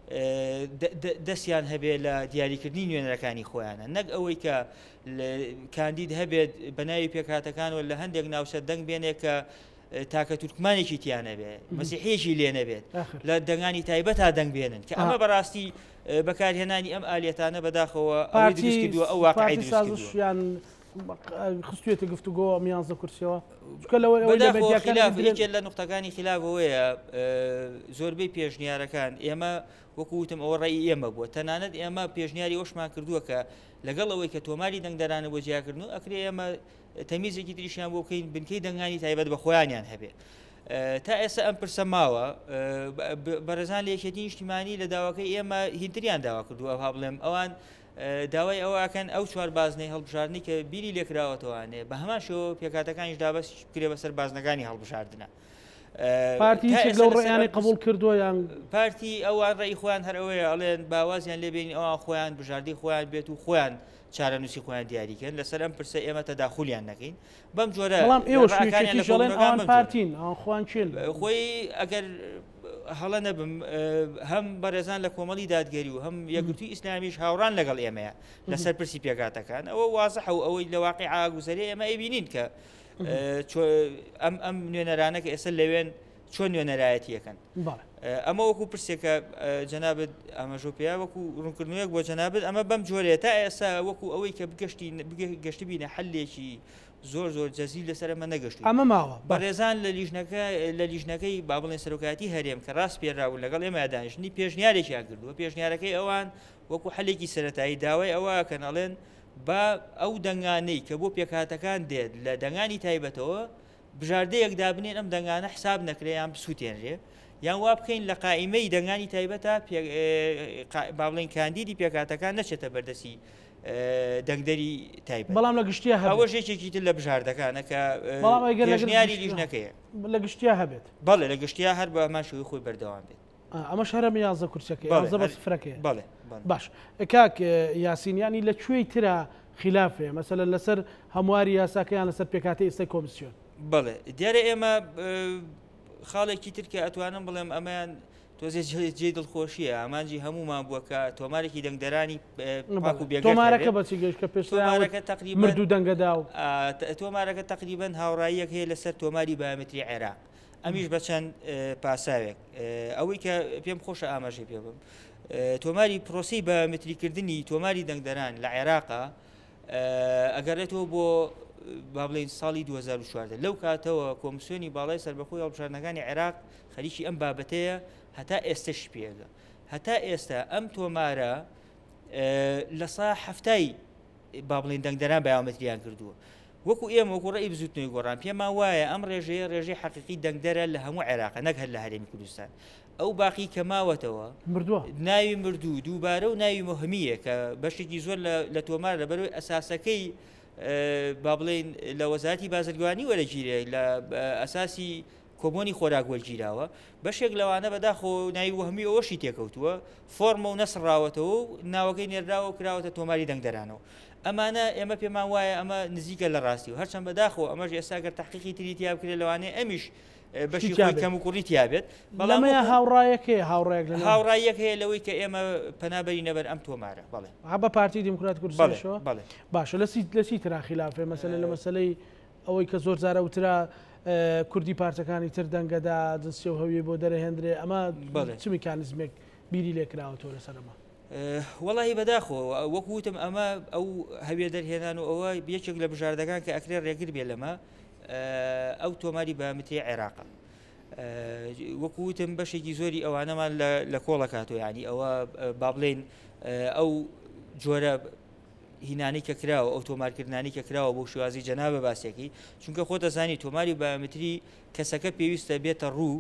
دەستیان هەبێ لە دیاریکردنی نوێنەرەکانی خۆیانە نەک ئەوەی کە کاندید هەبێت بەناوی پێکهاتەکانەوە لە هەندێک ناوچە دەنگ بێنێ کە تاکە تورکمانێکی تیانە بێ مەسیحێکی لێ نەبێت لە دەنگانی تایبەت تا دەنگ بێنن کە ئەمە بەڕاستی بەکارهێنانی ئەم ئالێتانە بەداخەوە ئەوەی دروست کردووە ئەو واقعی دروست کردووە. خستوێتە گفتوگۆ میانزە کورسیەوە یەکێک لە نقطەکانی خلافەوەیە زۆربەی پێشنیارەکان ئێمە وەکوتم ئەوە ڕێی ئێمە بووە تەنانەت ئێمە پێشنیاری ئەوشمان کردووە کە لەگەڵ ئەوەی کە تۆماری دەنگدەرانە بۆ جیاکردن و ئەکرێ ئێمە تەمیزێکی تریشیان بۆ بکەین بنکەی دەنگانی تایبەت بە خۆیانیان هەبێ. تا ئێستا ئەم پرسە ماوە بەرەزان لە یەکێتی نیشتیمانی لە داواکەی ئێمە هینتریان داوا کردووە ها بڵێم ئەوان داوای ئەوەکەن ئەو چوار بازنەی هەڵبژاردننی کە بیری لێکراوەتەوەوانێ بە هەمان شێوە پێکاتەکانیش دابەست کرێ بەسەر بازنەکانی هەڵبژاردنە. پارتی لەو ڕێیانی قبول کردووە یان پارتی ئەوان ڕێی خۆیان هەر ئەوەیە ئەڵێن باوازیان لێبێنی ئەوان خۆیان بژاردی خۆیان بێت و خۆیان چارەنووسی خۆیان دیاریکەن لەسەر ئەم پرسە ئێمە تەداخولیان نەکەین بەم جۆرە پارتین خۆیان چێن خۆی ئەگەر هەڵە نەبم هەم بەڕێزان لە کۆمەڵی دادگەری و هەم یەکگرتووی ئیسلامیش هاوڕان لەگەڵ ئێمەیە لەسەر پرسی پێکاتەکان ئەوە وازەح و ئەوەی لە واقعی ئاگوزەری ئێمە ئەیبینین کە ئەم نوێنەرانە کە ئێستا لەوێن چۆن نوێنەرایەتیەکەن ئەمە وەکو پرسێکە جەنابەت ئاماژۆ پێیا وەکو ڕوونکردنەوەک بۆ جەنابەت ئەمە بەم جۆرێ تا ئێستا وەکو ئەوەی کە گەشتی بینە حلێکی زۆر جەزیل لەسەر ئەمە نەگەشت ئەمە ماوە بەڕێزان لە لیژنەکەی با بڵێن سەرۆکاتی هەرێم کە ڕاست پێراون لەگەڵ ئێمە دانیشتنی پێشنیارێکیان کردووە پێشنیارەکەی ئەوان وەکو حلێکی سەرەتایی داوای ئەوە کەناڵێن با ئەو دەنگانەی کە بۆ پێکهاتەکان دێت لە دەنگانی تایبەتەوە بژاردەیەک دابنێن ئەم دەنگانە حساب نەکرێ یان بسووتێنرێ یان وا بکەین لە قائیمەی دەنگانی تایبەتە با بڵێن کاندیدی پێکهاتەکان نەچێتە بەردەسی دەنگدەری تایبەت بەڵام لە گشتیا ئەوە ژێکێکی تر لە بژاردەکانە کە پێشنیاری لیژنەکەیە لە گشتیا هەبێت بەڵێ لە گشتیا هەر بە ماشەوەی خۆی بەردەوام بێت ئەمە شەرە میانزە کورسەکەی بە سفرەکەی بەڵێ باش کاک یاسینیانی لە کوێی ترە خلافێ مەسەلەن لەسەر هەمواری یاساکەیان لەسەر پێکاتی ئێستا کۆمیسیۆن بەڵێ دیارە ئێمە خاڵێکی تر کە ئەتوانم بڵێم ئەمەیان تۆزێ جێ دڵخۆشیە ئامانجی هەمومان بووە کە تۆمارێکی دەنگدەرانی پاک و بێگەشت تۆمارەکە بەچی گەشت کە پێشتۆمارەکە تقریبا مردوو دەنگەدا و تۆمارەکە تقریبا هاوڕاییەک هەیە لەسەر تۆماری بایۆمەتری عێراق ئەمیش بە چەند پاساوێک ئەوەی کە پێم خۆشە ئاماژەی پێ بم تۆماری پرۆسی بایۆمەتریکردنی تۆماری دەنگدەران لە عێراقا ئەگەڕێتەوە بۆ با بڵێن ساڵی 2014 لەو کاتەوە کۆمسیۆنی باڵای سەربەخۆی هەڵبژاردنەکانی عێراق خەریکی ئەم بابەتەیە هەتا ئێستش پێگە هەتا ئێستا ئەم تۆمارە لە سا هەفتای با بڵێن دەنگدەران بایۆمەتریان کردووە وەکو ئێمە وەکو ڕێی بزوتنەوەی گۆڕان پێمان وایە ئەم ڕێژەیە حەقیقی دەنگدەرە لە هەموو عێراقە نەک هەر لە هەرێمی کوردستان ئەو باقی کە ماوەتەوە مردووە ناوی مردوو دووبارە و ناوی مهمیە کە بەشێکی زۆر لە تۆمار لەبەرەوەی ئەساسەکەی با بڵێن لە وەزارەتی بازرگانی وەرەگیرێ لە ئەساسی کۆبوونی خۆراک وەرگیراوە بەشێک لەوانە بەداخۆ ناوی وهمی ئەوەشی تێکەوتووە فۆرمە و نەسڕاوەتەوە و ناوەکەی نێراوە و کراوەتە تۆماری دەنگدەرانەوە ئەمانە ئێمە پێمان وایە ئەمە نزیکە لە ڕاستی و هەرچەند بەداخۆ ئەمەش ئێستاگەر تحقیقی تریتیا بکرێت لەوانەیە ئەمیش بەشی خۆی کەم و کوڕی تیابێت بەڵام هاوڕایەکەی هاوڕایەک هەیە لەوەی کە ئێمە پەنابەری نەبەر ئەم تۆمارە بەڵێ بە پارتی دیموکرات کوردستانەوە باشە لەسی ترا خلافێ مەسەلە لە مەسلەی ئەوەی کە زۆر جارە وترا کوردی پارتەکانی تر دەنگەدا جنسی و هەویە بۆ دەرەهێنرێ ئەمە چ میکانیزمێک بیری لێکراوەتەوە لەسەرەمە وەڵی بەداخۆ وەکوتم ئەمە ئەو هەویە دەرهێنان و ئەوە یەکێک لە بژاردەکان کە ئەکرێ ڕێگر بێ لەمە ئەو تۆماری بایۆمەتری عێراقە وەکوتم بەشێکی زۆری ئەوانەمان لە کۆڵە کاتۆ ینی ئەوە با بڵێن ئەو جۆرە هینانی کە کراوە ئۆتۆمارکردانی کە کراوە بۆ شوازی جەنابە باسێکی چونکە خۆ دەزانی تۆماری بایۆمتری کەسەکە پێویستە بێتە ڕوو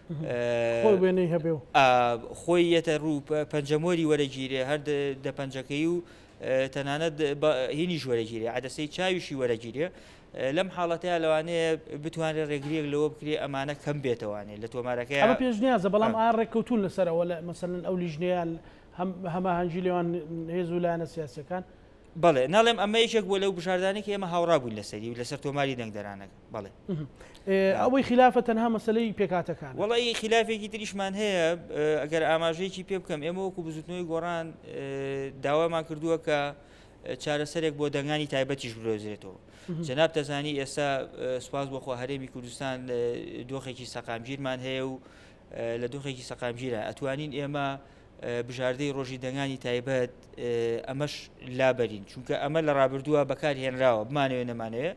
وێنەی هەبێ و خۆی یەتە ڕوو پەنجەمۆری وەرەگیرێ هەر دە پەنجەکەی و تەنانەت هینی وەرەگیرێ عەدەسەی چاویشی وەرەگیرێ لەم حاڵەتەیە لەوانەیە بتوانێت ڕێگریەک لەوە بکرێ ئەمانە کەم بێتەوانێت لە تۆمارەکەی ئەمە پێشنیازە بەڵام ڕێککەوتون لەسەرەوە لە مەسەرن ئەو لیژنەیە هەمە هەنجی لێوان هێز و لایەنە سیاسەکان بەڵێ ناڵێم ئەمە یەکێک بۆ لەو بژاردانی کە ئێمە هاوڕا بووین لەسەری و لەسەر تۆماری دەنگدەرانەکە بەڵێ ئەوەی خلافە تەنها مەسلەی پێکاتەکان وڵی خلافێکی تریشمان هەیە ئەگەر ئاماژەیەکی پێ بکەم ئێمە وەکو بزوتنەوەی گۆڕان داوامان کردووە کە چارەسەرێک بۆ دەنگانی تایبەتیش برۆزرێتەوە جەناب دەزانی ئێستا سوپاس بۆخوا هەرێمی کوردستان دۆخێکی سەقامگیرمان هەیە و لە دۆخێکی سەقامگیرە ئەتوانین ئێمە بژاردەی ڕۆژی دەنگانی تایبەت ئەمەش لابەرین چونکە ئەمە لە ڕابردووە بەکار هێنراوە بمانەوێ نەمانەیە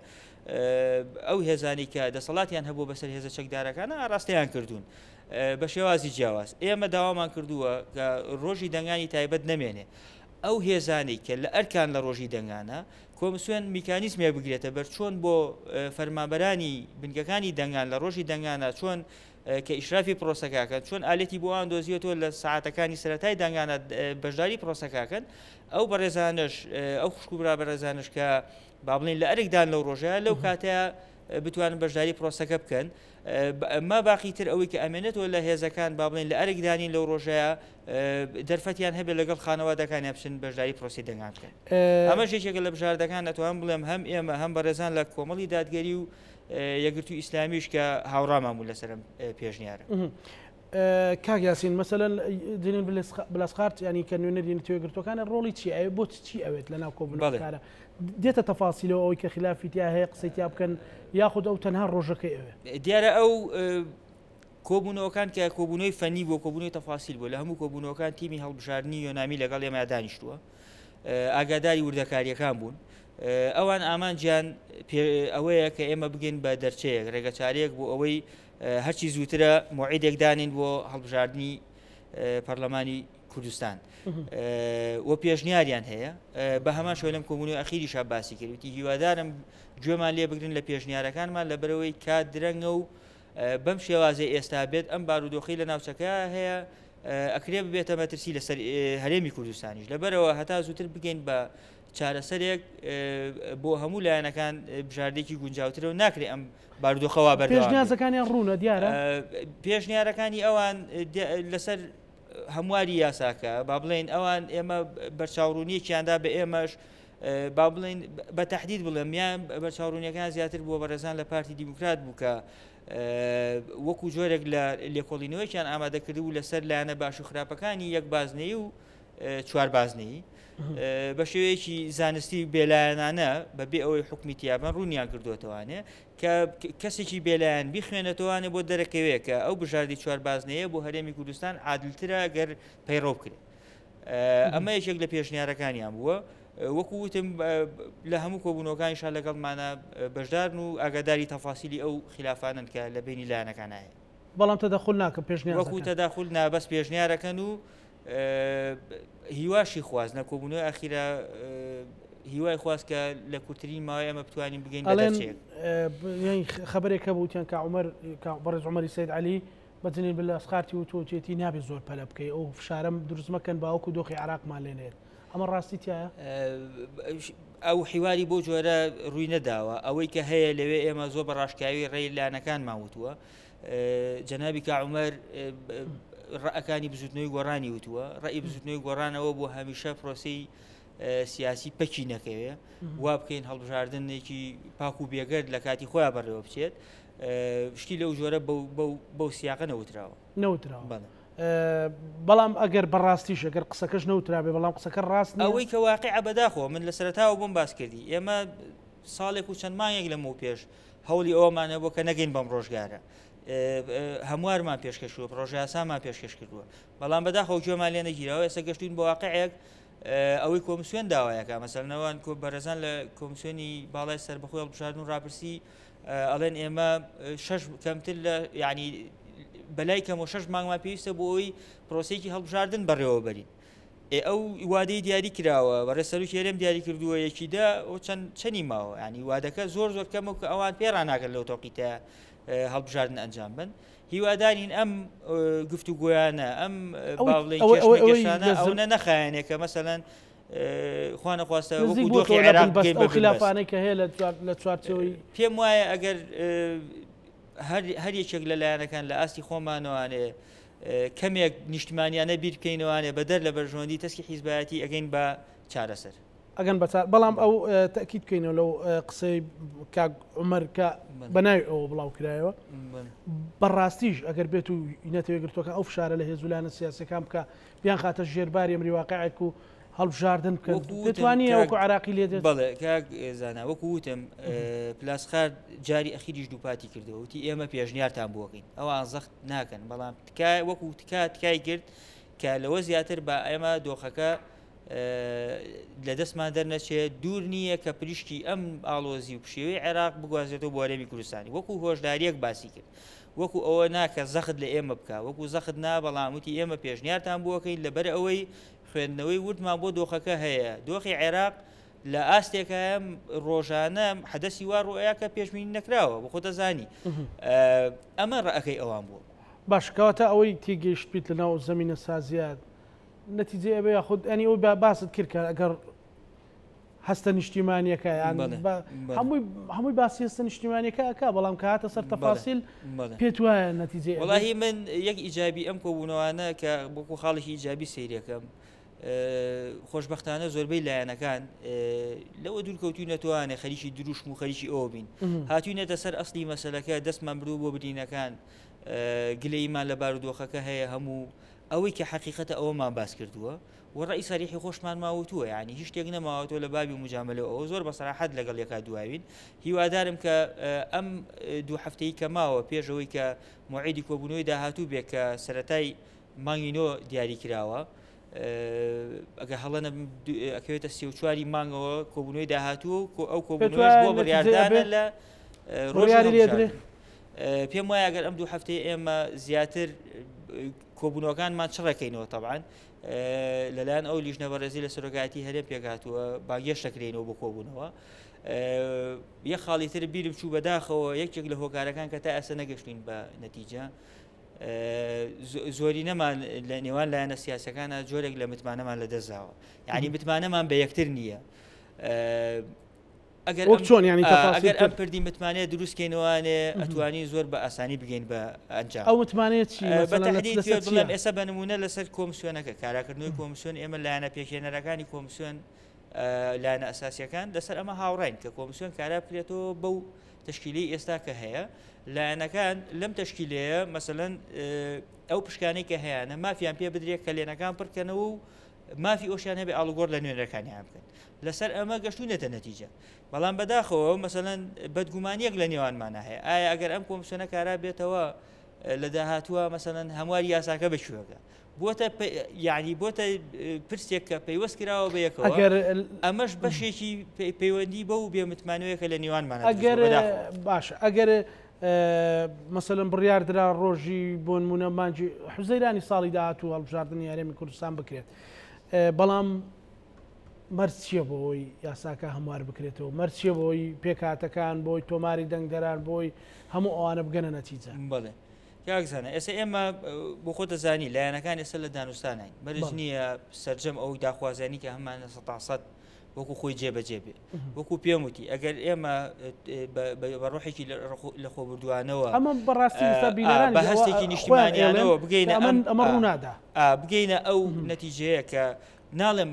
ئەو هێزانی کە دەسەڵاتیان هەبوو بەسەر هێزە چەکدارەکانە ئاڕاستەیان کردوون بە شێوازی جیاواز ئێمە داوامان کردووە کە ڕۆژی دەنگانی تایبەت نەمێنێ ئەو هێزانی کە لە ئەرکان لە ڕۆژی دەنگانە کۆمسیۆن میکانیزمێ بگرێتە بەر چۆن بۆ فەرمانبەرانی بنکەکانی دەنگان لە ڕۆژی دەنگانە چۆن کە ئیشرافی پرۆسەکەکەن چۆن ئالێتی بۆ ئەوان دۆزیێتەوە لە ساعتەکانی سەرەتای دەنگانە بەشداری پرۆسەکەکەن ئەو بەڕێزانش ئەو خوشک و برا بەڕێزانش کە با بڵین لە ئەرێکدان لەو ڕۆژەیە لەو کاتەیە بتوانن بەشداری پرۆسەکە بکەن ما باقیتر ئەوەی کە ئەمێنێتەوە لە هێزەکان با بڵین لە ئەرێکدانین لەو ڕۆژەیە دەرفەتیان هەبێت لەگەڵ خانەوادەکانی بچن بەشداری پرۆسی دەنگان بکەن ئەمە ژێکێکە لە بژاردەکان ئەتوان بڵێم هەم ئێمە هەم بەڕێزان لە کۆمەڵی دادگەری و یەکگرتووی ئیسلامیش کە هاوڕامان بوو لەسەرم پێشنیارە کاک یاسین مەسەلەن دینین بلاسقارت ینی کە نوێنەر دینی توێگرتوەکانە ڕۆڵی چی ئەوێ بۆ چی ئەوێت لەناو کۆبوونەکانە دێتە تەفاسیلەوە ئەوەی کە خلافی تیا هەیە قسەی تیا بکەن یاخود ئەو تەنها ڕۆژەکەی ئەوێ دیارە ئەو کۆبوونەوەکان کە کۆبوونەوەی فەنی بۆ کۆبوونەوەی تەفاسیل بۆ لە هەموو کۆبوونەوەکان تیمی هەڵبژاردننی یۆنامی لەگەڵ ئێمە دانیشتووە ئاگاداری وردەکاریەکان بوون ئەوان ئامانجیان ئەوەیە کە ئێمە بگەین بە دەرچەیەک ڕێگەچارەیەک بۆ ئەوەی هەرچی زووترە موعیدێک دانین بۆ هەڵبژاردننی پەرلەمانی کوردستان وە پێشنیاریان هەیە بە هەمان شۆ لەم کۆمونی ئەخیریشا باسی کردوتی هیوادارم گوێمان لێ بگرن لە پێشنیارەکانمان لە بەرەوەی کات درەنگە و بەم شێوازەی ئێستا بێت ئەم بارودۆخی لە ناوچەکە هەیە ئەکرێ ببێتە مەترسی لەسەر هەرێمی کوردستانیش لەبەرەوە هەتا زووتر بگەین بە چارەسەرێک بۆ هەموو لایەنەکان بژاردێکی گونجاوترە و ناکرێ ئەم بارودۆخەوە بەر پێشنیازەکانیان ڕوونە دیارە پێشنیارەکانی ئەوان لەسەر هەمواری یاساکە با بڵێن ئەوان ئێمە بەرچاوڕوونیەکیاندا بە ئێمەش با بڵێن بە تەحدید بڵێم یان بەرچاوڕوونیەکان زیاتر بۆ بەڕێزان لە پارتی دیموکرات بوو کە وەکو جۆرێک لە لێکۆڵینەوەیان ئامادەکردی و لەسەر لایەنە باش و خراپەکانی یەک بازنەی و چوار بازنەی بە شێوەیەکی زانستی بێلایەنانە بەبێ ئەوەی حکومی تیابان ڕوونیان کردوتەوانێ کە کەسێکی بێلایەن بیخوێنێتەوانێ بۆ دەرەکەوێت کە ئەو بژاردی چوار بازنەیە بۆ هەرێمی کوردستان عادلترە گەر پەیڕۆ بکرێت ئەمە یەکێک لە پێشنیارەکانیان بووە وەکو وتم لە هەموو کۆبوونەوەکانیشان لەگەڵمانە بەشدارن و ئاگاداری تەفاسیلی ئەو خلافانن کە لە بینی لایەنەکان هەیە بەڵام تەدەخل ناکەم پێشنیار وەکو تەداخل نابەس پێشنیارەکەن و هیواشی خوازنە کۆبوونەوەی ئاخیرە هیوای خواست کە لە کورتترین ماوەی ئەمە بتوانین بگەین خبرێک کە بوتیان کە عمەر بەڕێز عومەری سەید عەلی بەجنین بە ئەسقارتی و تۆچێتی نابێت زۆر پەلە بکەی ئەو فشارەم دروست مەکەن باوەکو دۆخی عراقمان لێنێت ئەمە ڕاستی تایە ئەو حیواری بۆ جۆرە ڕووی نەداوە ئەوەی کە هەیە لەوێ ئێمە زۆر بە ڕاشکاوی ڕێی لایەنەکان ماوتووە جەنابی کە عومەر ڕەکانی بزوتنەوەی گۆڕانی وتووە ڕێی بزوتنەوەی گۆڕانەوە بۆ هەمیشە پرۆسی سیاسی پەکی نەکەوێ وا بکەین هەڵبژاردنێکی پاک و بێگەرد لە کاتی خۆیان بەڕێوە بچێت شتی لەو جۆرە بەو سیاقە نەوتراوە بەڵام ئەگەر بەڕاستیش ئەگەر قسەکەش نەوترابێ بەڵام قسەکە ڕاست ئەوەی کە واقع بەداخۆ من لە سەرەتاوە بۆم باس کردی ئێمە ساڵێک و چەند مانگێک لەمەوە پێش هەوڵی ئەومانە بۆ کە نەگەین بەم ڕۆژگارە هەموارمان پێشکەشوە پرۆژه یاسامان پێشکەش کردووە بەڵام بەداخەوە گوێمان لێ نەگیرەوە ئێستا گەشتوین بە واقعەیەک ئەوەی کۆمسیۆن داوایەکە مەسەلەنەوەن بەرەزان لە کۆمسیۆنی باڵای سەربەخۆی هەڵبژاردن و ڕاپرسی ئەڵێن ئێمە 6 کەمتر لە یعنی بەلای کەم و 6 مانگمان پێویستە بۆ ئەوی پرۆسێکی هەڵبژاردن بەڕێوە بەرین ئەو وادەی دیاری کراوە بەڕێ سەرروکی هەرێم دیاری کردووە یەکیدا ئەو چەندی ماوە ینی وادەکە زۆر کەمە کە ئەوان پێڕان ناکەن لەو تۆقیتە هەڵبژاردن ئەنجام بن هیوادارین ئەم گفتوگویانە ئەم باڵێکیشانە ئەوە نەخایەنێ کە مەسەلەن خوا نەخواستە وەکو دۆخی عێراق ئەو خلافانەی کە هەیە لە چوارچەوەی پێم وایە ئەگەر هەر یەکێک لەلایەنەکان لە ئاستی خۆمانەوانێ کەمێک نیشتمانیانە بیر بکەینەوانێ بەدەر لە بەرژۆندی تەسکی حیزبایەتی ئەگەین بە چارەسەر ئەگەن بەڵام ئەو تەکیید بکەینەوە لەو قسەی کاک عومەر کە بەناوی ئەوە بڵاو کرایەوە بەڕاستیش ئەگەر بێت و نەتەوەی گرتوەکە ئەو فشارە لە هێزولانە سیاسەکان بکە بیان خاتە ژێرباری ئەمری واقعێک و هەڵبژاردن بکەن دەتوانێت وەکو عراقی لێ دێت بەڵێ کاک زانا وەکو وتم پلاسخار جاری ئەخیریش دووپاتی کردەوە وتی ئێمە پێشنیارتان بۆکەین ئەوان زەخت ناکەن بەڵام وەکو تکای کرد کە لەوە زیاتر بە ئێمە دۆخەکە لە دەستمان دەرنەچێت دوور نییە کە پریشتی ئەم ئاڵۆزی و پشێوەی عێراق بگوازێتەوە بۆ هەرێمی کوردستانی وەکو هۆشداریەک باسی کرد وەکو ئەوە ناکە زەخت لە ئێمە بکە وەکو زەخت نا بەڵام وتی ئێمە پێشنیارتان بۆکەین لەبەر ئەوەی خوێندنەوەی وردمان بۆ دۆخەکە هەیە دۆخی عێراق لە ئاستێکە ڕۆژانە حدەسی وا ڕۆیە کە پێشبینی نەکراوە بۆ خۆ دەزانی ئەمە ڕەکەی ئەوان بووە باشکەواتە ئەوەی تێگەیشت بیت لە ناو زەمینە سازیات نەتیجە ئەبێ یاخود ئەنی ئەوی باست کرد کە ئەگەر هەستە نیشتیمانیەکە هەمووی باسی هەستە نیشتیمانیەکە بەڵام کە هاتە سەر تەفاسیل پێت وایە نەتیجە وەڵاهی من یەک ئیجابی ئەم کۆبوونەوانە کە بۆکو خاڵێکی ئیجابی سەیرەکەم خۆشببختانە زۆربەی لایەنەکان لەوە دوورکەوتوی نەتوانێ خەریکی دروشم و خەریکی ئەوە بین هاتوینەتە سەر ئەسلی مەسەلەکە دەستمان بردو بۆ بدینەکان گلەیمان لە بارودۆخەکە هەیە هەموو ئەوەی کە حقیقەتە ئەوەمان باس کردووە وەڕئی سەریحی خۆشمان ماوەتووە یعنی هیچ شتێک نەماوەتەوە لە بابی مجاملە ئەوە زۆر بەسەراحەت لەگەڵ یەکا دواوین هیوادارم کە ئەم دوو هەفتەی کە ماوە پێشەوەی کە موعیدی کۆبوونەوەی داهاتوو بێت کە سەرەتای مانگینۆ دیاری کراوە ئەگە هەڵەنە ئەکەوێتە 34 مانگەوە کۆبوونەوەی داهاتوو ئەو کۆبوونەوەش بۆ بڕیاردانە لە ڕۆژی پێم وایە ئەگەر ئەم دوو هەفتەی ئێمە زیاتر کۆبوونەوەکانمان چڕەکەینەوە طبعاً لەلایەن ئەو لیژنە بەڕێزی لە سەرۆکایەتی هەرێم پێکهاتووە باگەشت دەکرێنەوە بۆ کۆبوونەوە یەک خاڵی تر بیرم چوو بەداخەوە یەکێک لە هۆکارەکان کە تا ئێستا نەگەشتین بە نەتیجە زۆری نەمان لە نێوان لایەنە سیاسەکانە جۆرێک لە متمانەمان لەدەستداوە یعنی متمانەمان بە یەکتر نییە ئەگەر ئەم پردی متمانەیە دروستکەینەوەوانێ ئەتوانی زۆر بە ئاسانی بگەین بە ئەنجام ئەو متمانەیە چی بڵێم ئێستا بە نمونە لەسەر کۆمسیۆنەکە کاراکردنەوەی کۆمسیۆن ئێمە لایەنە پێکهێنەرەکانی کۆمسیۆن لایەنە ئەساسیەکان لەسەر ئەمە هاوڕاین کە کۆمسیۆن کارا بکرێتەوە بەو تشکیلەی ئێستا کە هەیە لایەنەکان لەم تشکیلەیە مەسەلەن ئەو پشکانەی کە هەیەە مافیان پێ بدرێت کە لێنەکان پڕکەنەوە و مافی ئەوشیان هەبێ ئاڵوگۆڕ لە نوێنەکانیان بکەن لەسەر ئەمە گەشتونێتە نەتیجە بەڵام بەداخەوە مەسەلەن بەدگومانیەک لە نێوانمانە هەیە ئایا ئەگەر ئەم کۆمسیۆنە کارا بێتەوە لە داهاتووە مەسەلەن هەمواری یاساکە بەشوەکە بۆتە یعنی بۆتە پرسێک کە پەیوەست کراوە بە یەکەوە ئەمەش بەشێکی پەیوەندی بە و بێمتمانەوەیەکە لە نێوانمانە باش ئەگەر مەسەلەن بڕیاردرا ڕۆژی بۆ نمونە مانجی حوزەیرانی ساڵی داهاتوو هەڵبژاردننی هەرێمی کوردستان بکرێت بەڵام مەرج چییە بۆی یاساکە هەموار بکرێتەوە مەرج چییە بۆی پێکاتەکان بۆی تۆماری دەنگدەران بۆی هەموو ئەوانە بگەنە نەتیجە بڵێ کاکزانە ئێستا ئێمە بۆ خۆ دەزانی لایەنەکان ئێستا لە دانوستانین مەرج نییە سەرجەم ئەو داخوازانی کە هەمانە 100% وەکو خۆی جێبەجێ بێ وەکو پێم وتی ئەگەر ئێمە بە ڕۆحێکی لە خۆبردووانەوە ئەمە بەڕاستی بە هەستێکی نیشتیمانیانەوە بگەینە ئەمە ڕوونادا بگەینە ئەو نەتیجەیە کە ناڵێم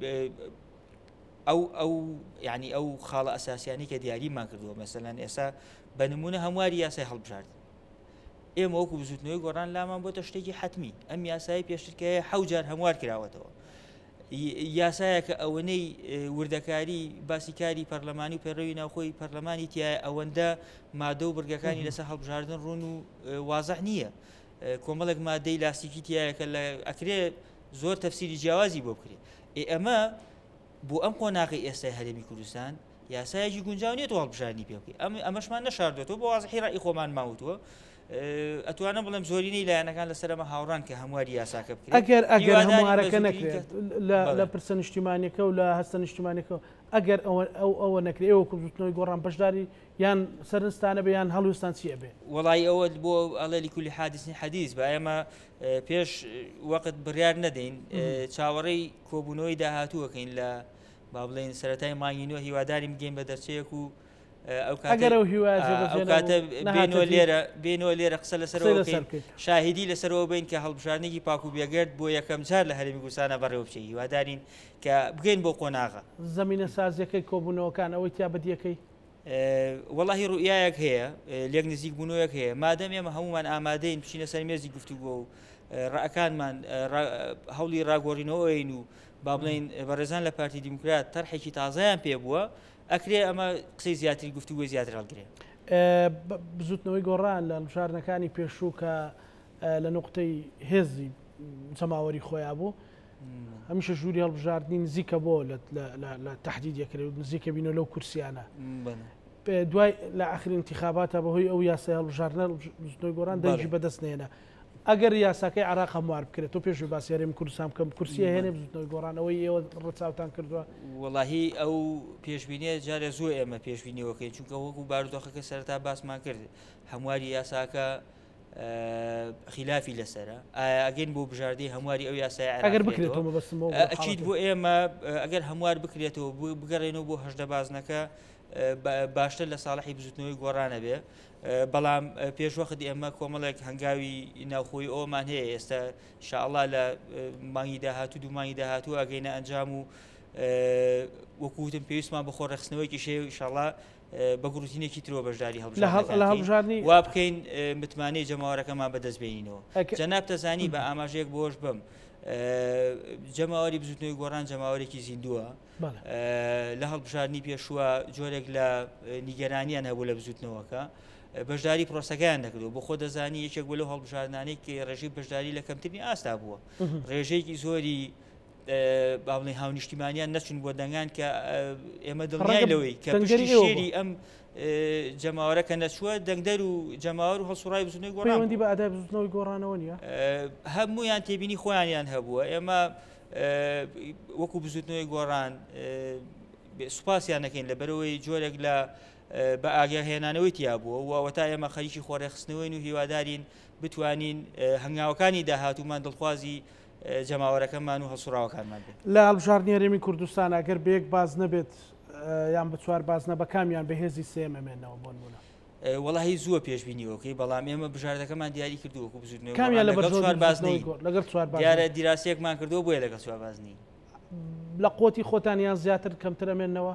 ئەو ینی ئەو خاڵە ئەساسیانی کە دیاریمان کردووە مەسەلەن ئێستا بە نمونە هەمواری یاسای هەڵبژاردن ئێمە وەکو بزوتنەوەی گۆڕان لامان بۆتە شتێکی حتمی ئەم یاسای پێشترکەیە حەوجار هەموار کراوەتەوە یاسایەکە ئەوەنەی وردەکاری باسیکاری پەرلەمانی و پەیڕەوی ناوخۆی پەرلەمانی تایە ئەوەندە مادە و بڕگەکانی لەسەر هەڵبژاردن ڕوون و وازەح نییە کۆمەڵێک مادەی لاستیکی تایە کە لە ئەکرێ زۆر تەفسیری جیاوازی بۆ بکرێت ئەمە بۆ ئەم قۆناغی ئێستای هەرێمی کوردستان یاسایەکی گونجاو نیێت هەڵبژاردننی پێ بکەیت ئەمەشمان نەشاردێتەوە بۆ وازەحی ڕای خۆمان ماوتووە ئەتوانم بڵێم زۆرینەی لایەنەکان لەسەرمە هاوڕان کە هەمواری یاساکە بکرێت ئەگەر هەموارەکە نەکرێت لە پرسە نیشتیمانیەکە و لە هەستە نیشتیمانیەکە ئەگەر ئەوە نەکرێت ئەوە کوزوتنەوەی گۆڕان بەشداری یان سەرنجستانە بە یان هەڵویستان چیە بێ وڵی ئەوە بۆ ئەڵێ کولی حادثنی حەدیث بە ئێمە پێش وەقت بڕیار نەدەین چاوەڕێی کۆبوونەوەی داهاتووەکەین لە با بڵێن سەرەتای مانگینەوە هیواداری بگەین بە دەرچەیەک و ئەگەر ئەو هیوازە بێنەوە لێرە قسە لەسەرەوە شاهدی لەسەرەوە بین کە هەڵبژارنێکی پاک و بێگرد بۆ یەکەم جار لە هەرێمی کوردستانە بەڕێوە بچێت هیوادارین کە بگەین بۆ قۆناغا زمینە سازیەکەی کۆبوونەوەکان ئەوەی تا بەدیەکەی وەڵاهی ڕوئایەک هەیە لێک نزیک بوونەوەیەک هەیە مادەم ئێمە هەمومان ئامادەین بچینە سەر مێزی گفتوگۆ و ڕائەکانمان هەوڵی ڕاگۆڕینەوەین و با بڵێن بەڕێزان لە پارتی دیموکرات تەرحێکی تازایان پێ بووە ئەکرێ ئەمە قسەی زیاتری گفتوگۆی زیاتر هەڵگرێ بزوتنەوەی گۆڕان لە هەڵبژارنەکانی پێشوو کە لە نقطەی هێزی جەماوەری خۆیان بوو هەمیشە ژووری هەڵبژاردننی نزیکە بۆ لە تهدیدەکرێت نزیکە بینە لەو کورسیانە دوای لە ئاخرین انتخاباتە بەهۆی ئەو یاسای هەڵبژاردنە بزوتنەوەی گۆڕان دەنجی بەدەست نێنە ئەگەر یاساکەی عراق هەموار بکرێت تۆ پێشوی باسیارێمی کوردستان بکەم کورسیە هێنێ بزوتنەوەی گۆڕانەوەی ئێوە ڕچاوتان کردووە وەڵاهی ئەو پێشبینیە جارە زۆر ئێمە پێشبینیەوەکەی چونکە وەکو بارودۆخەکە سەرتا باسمان کرد هەمواری یاساکە خلافی لەسرە ئەگەن بۆ بژاردەی هەمواری ئەو یاسای ئەگەر بکرێتەوە بەستمەوە ئەچیت بۆ ئێمە ئەگەر هەموار بکرێتەوە بگەڕێنەوە بۆ هەژدە بازنەکە باشتر لە ساڵحی بزوتنەوەی گۆڕانە بێ بەڵام پێشوەخت ئێمە کۆمەڵێک هەنگاوی ناوخۆی ئەومان هەیە ئێستا ئینشاءالله لە مانگی داهاتوو دوو مانگی داهاتوو ئەگەینە ئەنجام و وەکوتم پێویستمان بە خۆڕێخستنەوەیکی شێ ئینشاءالله بە گروتینێکی ترۆ بەشداری هەڵبژاردننی وا بکەین متمانەی جەماوەرەکەمان بەدەستبێنینەوە جەناب تەزانی بە ئاماژەیەک بۆش بم جەماوەری بزوتنەوەی گۆڕان جەماوەرێکی زیندووە لە هەڵبژاردننی پێشووە جۆرێک لە نیگەرانیان هەبوو لە بزوتنەوەکە بەشداری پرۆسەکەیان نەکردو بۆ خۆ دەزانی یەکێک بۆ لەو هەڵبژاردنانەی کە ڕێژەی بەشداری لە کەمترین ئاستا بووە ڕێژەیەکی زۆری با بڵێن هاونیشتیمانیان نەچون بۆ دەنگان کە ئێمە دڵنیای لەوەی کە پشتی شێری ئەم جەماوەرەکە نەچووە دەنگدەر و جەماوەر و هەڵسوڕای بزوتنەوەی گۆڕان پەیوەندی بە ئادای بزوتنەوەی گۆڕانەوە نیە هەموویان تێبینی خۆیانیان هەبووە ئێمە وەکو بزوتنەوەی گۆڕان سوپاسیان نەکەین لەبەرەوەی جۆرێک لە بە ئاگاهێنانەوەی تیا بووە وەوە تا ئێمە خەریکی خۆڕێخستنەوەین و هیوادارین بتوانین هەنگاوەکانی داهاتوومان دڵخوازی جەماوەرەکەمان و هەڵسوڕاوەکانمان بێت لە هەڵبژاردننی هەرێمی کوردستان ئەگەر بەیەک باز نەبێت یان بە چوار بازنە بە کامیان بەهێزی سێم ئەمێنەوە بۆ نمونە وەڵاهی زووە پێشبینیەوەکەی بەڵام ئێمە بژاردەکەمان دیاری کردو وەکو بزوتنەوەی کامیان لە چوار بازنەی لەگەڵ چوار دیارە دیراسەیەکمان کردووە بۆیە لەگەڵ چوار بازنی لە قوتی خۆتان یان زیاتر کەمتر ئەمێنەوە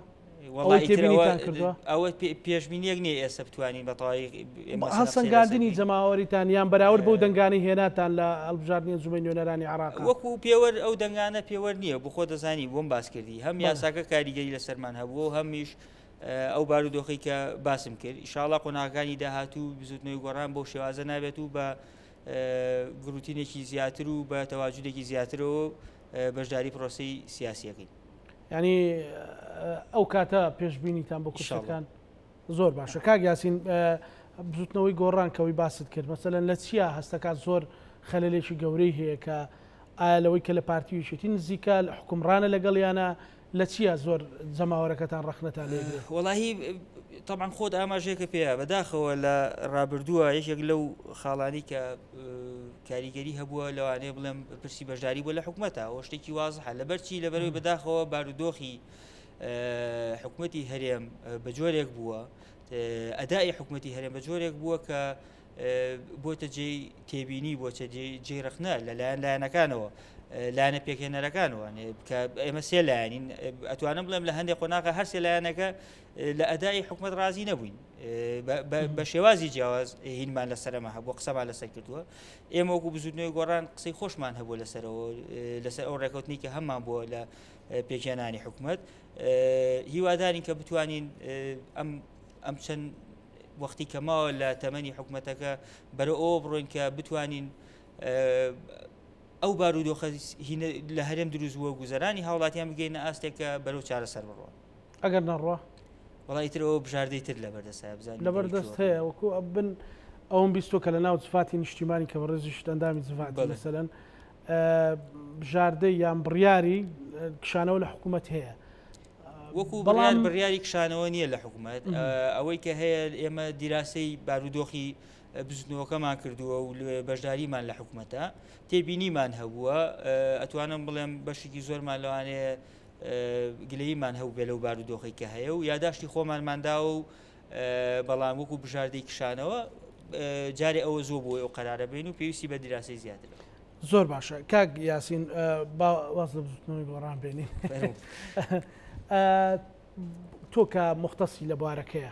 ئەوە پێشبینیەک نیە ئێستا بتوانین بەتەواوی هەڵسەنگاندنی جەماوەریتان یان بەراورد بەو دەنگانی هێناتان لە هەڵبژاردننی زومەی نوێنەرانی عراق وەکو پێوەەر ئەو دەنگانە پێوەەر نییە بۆ خۆ دەزانی بۆم باس کردی هەم یاساکە کاریگەری لەسەرمان هەبوو هەمیش ئەو بارودۆخی کە باسم کرد ئینشاءالله قۆناغەکانی داهاتوو بزوتنەوەی گۆڕان بۆ شێوازە نابێت و بە گروتینێکی زیاتر و بە تەواجودێکی زیاترەوە بەشداری پرۆسی سیاسیەکەی ینی ئەو کاتە پێشببینیتان بۆ کوشەکان زۆر باشە کاک یاسین بزوتنەوەی گۆڕان کەوەی باست کرد مەسەلەن لە چیە هەستەکات زۆر خەلەلێکی گەورەی هەیە کە ئایا لەوەی کە لە پارتیویشێتی نزیکە حکومڕانە لەگەڵیانە لە چیە زۆر جەماوەرەکەتان ڕەخنەتان لێ وەڵاهی طبعا خۆت ئاماژەیەکە پێەیە بەداخەوە لە ڕابردووە یەکێک لەو خاڵانی کە کاریگەری هەبووە لەوانەیە بڵێم پرسی بەشداری بووە لە حکوومەتە ئەوە شتێکی وازحە لەبەرچی لەبەرەوەی بەداخەوە بارودۆخی حکوومەتی هەرێم بە جۆرێک بووە ئەدای حکوومەتی هەرێم بە جۆرێک بووە کە بۆتە جێ تێبینی بۆچە جێ ڕخنە لەلایەن لایەنەکانەوە لایەنە پێکهێنەرەکانەوە کە ئێمە سێ لایەنین ئەتوانم بڵێم لە هەندێک قۆناغا هەر سێ لایەنەکە لە ئەدای حکوومەت ڕازی نەبووین بە شێوازی جیاواز هینمان لەسەرەمە هەبووە قسەمان لەسەر کردووە ئێمە وەکو بزوتنەوەی گۆڕان قسەی خۆشمان هەبووە لەسەرەوە لەسەر ئەو ڕێکەوتنی کە هەممان بووە لە پێکهێنانی حکوومەت هیوادارین کە بتوانین ئەم چەند وەختی کەماوە لە تەمەنی حکوومەتەکە بەرە ئەوە بڕۆین کە بتوانین ئەو بارودۆخە لە هەرێم دروست بووە گوزەرانی هاوڵاتیان بگەینە ئاستێکە بەرەو چارەسەر بڕۆن ئەگەر نەڕوە وڵی ترەوە بژاردەی تر لە بەردەستە لە بەردەست هەیە وەکو بن ئەوم بیستۆ کە لە ناو جفاتی نیشتیمانی کە بەڕێزیش ئەندامی جفاتی مەسەلەن بژاردەی یان بڕیاری کشانەوە لە حکوومەت هەیە وەکو بڕیاری کشانەوە نییە لە حکوومەت ئەوەی کە هەیە ئێمە دیراسی بارودۆخی بزنەوەکەمان کردووە و بەشداریمان لە حکوومەتە تێبینیمان هەبووە ئەتوانم بڵێم بەشێکی زۆرمان لەوانەیە گلەیمان هەبوو بێ لەو بارودۆخی کە هەیە و یاداشتی خۆمانمانداوە و بەڵام وەکو بژاردەی کشانەوە جارێ ئەوە زۆر بۆی ئەو قەرارە بین و پێویستی بە دیراسی زیاتر زۆر باشە کاک یاسین واز لە بزوتنەوەی گۆڕان بێنین تۆ کە مختصی لە بوارەکەیە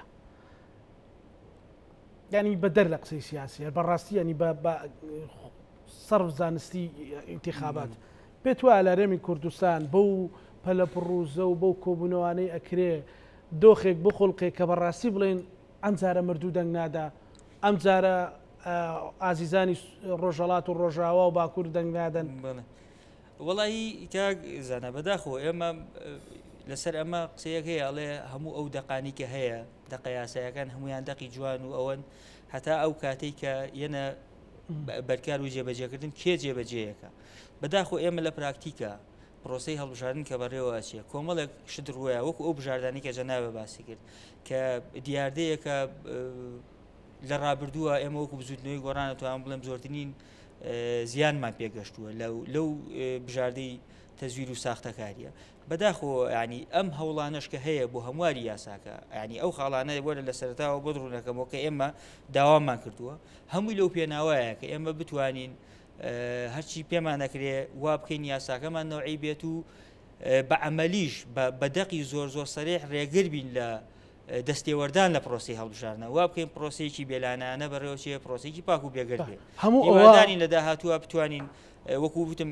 ینی بە دەر لە قسەی سیاسی بەڕاستی ینی بە سەرف زانستی انتخابات پێت وایە لە هەرێمی کوردستان بەو پەلە پڕوزە و بەو کۆبوونەوانەی ئەکرێ دۆخێک بخڵقێک کە بەڕاستی بڵێن ئەم جارە مردوو دەنگ نادا ئەم جارە ئازیزانی ڕۆژهەڵات و ڕۆژاوا و باکوور دەنگ نادەن وەڵی کاک زانە بەداخۆ ئێمە لەسەر ئەمە قسەیەک هەیە ئەڵێ هەموو ئەو دەقانی کە هەیە دەقە یاسایەکان هەمویان دەقی جوان و ئەوەن هەتا ئەو کاتێک کە یەنە بەرکار و جێبەجێکردن کێ جێبەجێیەکە بەداخۆ ئێمە لە پراکتیکە پرۆسی هەڵبژاردن کە بەڕێوە چێ کۆمەڵێک شت ڕوویە وەکو ئەو بژاردانی کە جەنابە باسی کرد کە دیاردەیەکە لە ڕابردووە ئێمە وەکو بزوتنەوەی گۆڕانە توان بڵێم زۆرترین زیانمان پێگەشتووە لەو بژاردەی تەزویر و ساختەکاریە بەداخۆ ینی ئەم هەوڵانش کە هەیە بۆ هەمواری یاساکە ینی ئەو خاڵانە وەرە لە سەرتاوە بڕوونەکەمەوە کە ئێمە داوامان کردووە هەمووی لەو پێناوایە کە ئێمە بتوانین هەرچی پێمان نەکرێ وا بکەین یاساکەمان نەوعی بێت و بە عەمەلیش بە دەقی زۆر سەرێح ڕێگر بین لە دەستێوەردان لە پرۆسی هەڵبژاردنە وا بکەین پرۆسەیەکی بێلانانە بەڕێوەچێ پرۆسێکی پاک و بێگەر بێت هیوادارین لە داهاتووە بتوانین وەکو وتم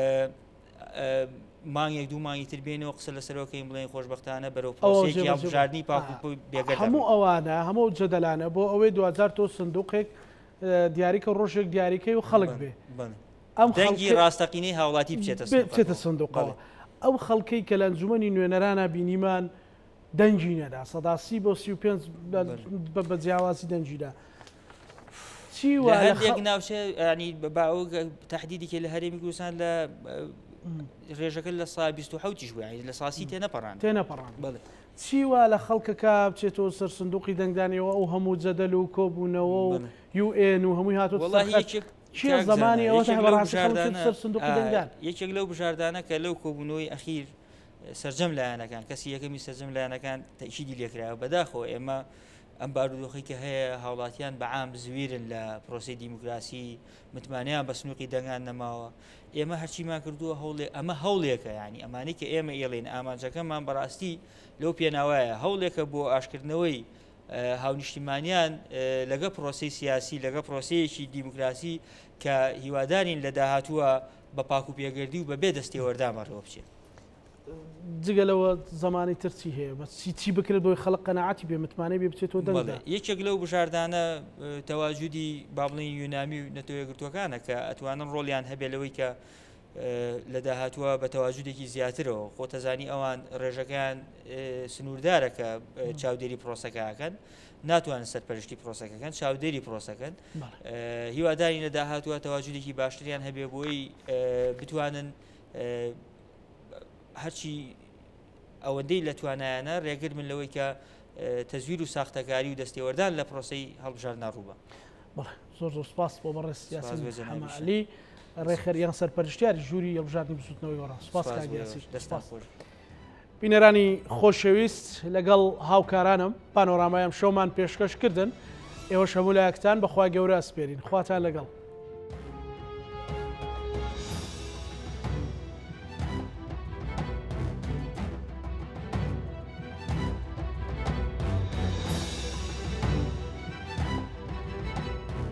مانگێک دوو مانگی تر بێنەوە قسە لەسەرەوەکەین بڵێن خۆشبەختانە بەرەو پرۆسێکی هەڵبژاردننی پاک و بێگەر هەموو ئەوانە هەموو جەدەلانە بۆ ئەوەی 2000 تۆ سندوقێک دیاریکە ڕۆژێک دیاریکەی و خەڵک بێ ئەم دەنگی ڕاستەقینەی هاوڵاتی بچێتە سندوقەوە ئەو خەڵکەی کە لە ئەنجومەنی نوێنەرانە بینیمان دەنگی نەدا سەدا 30 بۆ 35 بە جیاوازی دەنجیدا چی هەندێک ناوچە ینی باو تهدیدێکی لە هەرێمی کوردستان لە ڕێژەکە لە سا 27 بووە لە ساسی تێنەپەڕان بڵێ چی وا لە خەڵکەکە بچێتەوە سەر سندوقی دەنگدانیەوە ئەو هەموو جەدەل و کۆبوونەوە و UN و هەمووی هاتووە چیە زمانی ئەوە سەر سندوقی دەنگدان یەکێک لەو بژاردانە کە لەو کۆبوونەوەی ئەخیر سەرجەم لایەنەکان کەسی یەکەمی سەرجەم لایەنەکان تەشیدی لێکرایەوە بەداخۆ ئێمە ئەم بارودۆخی کە هەیە هاوڵاتیان بەعام زویرن لە پرۆسی دیموکراسی متمانیان بە سنووقی دەنگان نەماوە ئێمە هەرچیمان کردووە هەوڵێ ئەمە هەوڵێکە ینی ئەمانی کە ئێمە ئێڵێن ئامانجەکەمان بەڕاستی لەو پێناوایە هەوڵێکە بۆ ئاشکردنەوەی هاونیشتیمانیان لەگە پرۆسی سیاسی لەگە پرۆسەیەکی دیموکراسی کە هیوادارین لە داهاتووە بە پاک و پێگەردی و بەبێ دەستێوەردامەڕەوە بچێت جگەلەوە زمانی ترچی هەیە بە چی بکرێت بۆی خەڵق قەنەعاتی بێ متمانەی بێ بچێتەوە دەنگدا یەکێک لەو بژاردانە تەواجودی با بڵێن یونامی و نەتەوەیەگرتوەکانە کە ئەتوانن ڕۆڵیان هەبێ لەوەی کە لە داهاتووە بە تەواجودێکی زیاترەوە خۆتەزانی ئەوان ڕێژەکان سنووردارە کە چاودێری پرۆسەکەکەن ناتوانن سەرپەرشتی پرۆسەکەکەن چاودێری پرۆسەکەن هیواداری لە داهاتوە تەواجودێکی باشتریان هەبێ بۆی بتوانن هەرچی ئەوەندەی لە توانایانە ڕێگر من لەوەی کە تەزویر و ساختەکاری و دەستێوەردان لە پرۆسەی هەڵبژاردن ڕووبە زۆر سپاس بۆ بەڕێز یاسین ڕێخەریان سەرپەرشتیاری ژووری هەڵبژاردننی بزوتنەوەی گۆڕان سپاس بینەرانی خۆشەویست لەگەڵ هاوکارانم پانۆرامایان شەومان پێشکەش کردن ئێوە هەموو لایەکتان بەخوا گەورە ئەسپێرین خواتان لەگەڵ